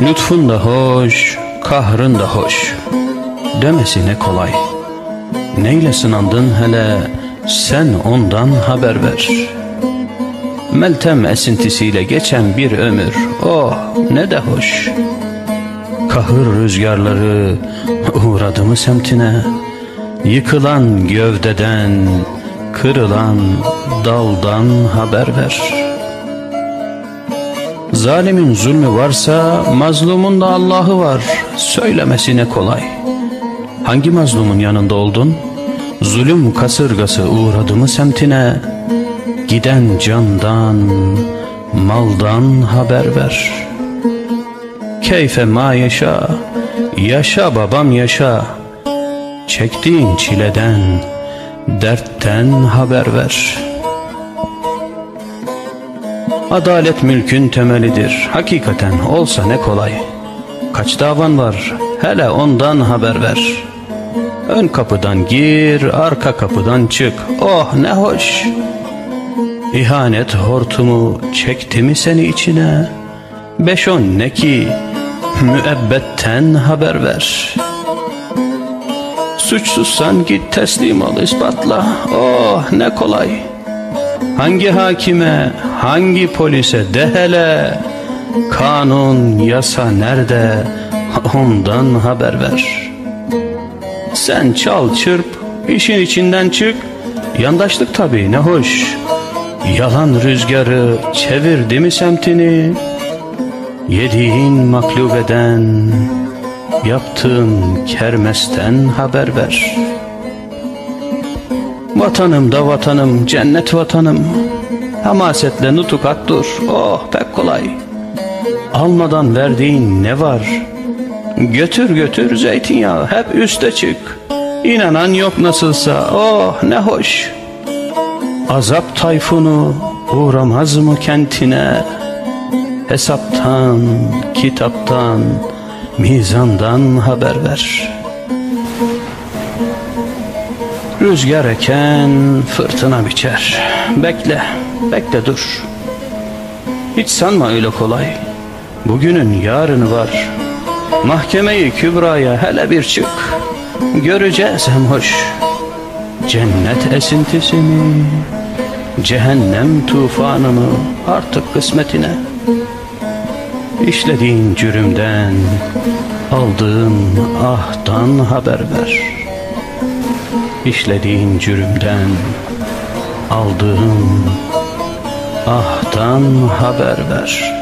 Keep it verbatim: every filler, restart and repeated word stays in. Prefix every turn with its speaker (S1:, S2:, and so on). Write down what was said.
S1: Lütfun da hoş, kahrın da hoş, demesi ne kolay. Neyle sınandın hele, sen ondan haber ver. Meltem esintisiyle geçen bir ömür, oh ne de hoş. Kahır rüzgarları uğradı mı semtine, yıkılan gövdeden, kırılan daldan haber ver. Zalimin zulmü varsa mazlumun da Allah'ı var, söylemesine kolay. Hangi mazlumun yanında oldun? Zulüm kasırgası uğradı mı semtine? Giden candan, maldan haber ver. Keyfe ma yaşa, yaşa babam yaşa. Çektiğin çileden, dertten haber ver. Adalet mülkün temelidir, hakikaten olsa ne kolay. Kaç davan var, hele ondan haber ver. Ön kapıdan gir, arka kapıdan çık, oh ne hoş. İhanet hortumu çekti mi seni içine? Beş on ne ki, müebbetten haber ver. Suçsuzsan git teslim ol ispatla, oh ne kolay. Hangi hakime, hangi polise de hele, kanun, yasa nerede, ondan haber ver. Sen çal çırp, işin içinden çık, yandaşlık tabii ne hoş. Yalan rüzgarı çevirdi mi semtini, yediğin maklubeden, yaptığın kermesten haber ver. Vatanım da vatanım, cennet vatanım, hamasetle nutukat dur, oh pek kolay. Almadan verdiğin ne var? Götür götür zeytinyağı, hep üste çık. İnanan yok nasılsa, oh ne hoş. Azap tayfunu uğramaz mı kentine? Hesaptan, kitaptan, mizandan haber ver. Rüzgar eken fırtına biçer. Bekle, bekle dur. Hiç sanma öyle kolay. Bugünün yarını var. Mahkeme-i kübraya hele bir çık. Göreceğiz hem hoş. Cennet esintisini, cehennem tufanını artık kısmetine. İşlediğin cürümden, aldığın ahtan haber ver. İşlediğin cürümden, aldığın ahtan haber ver.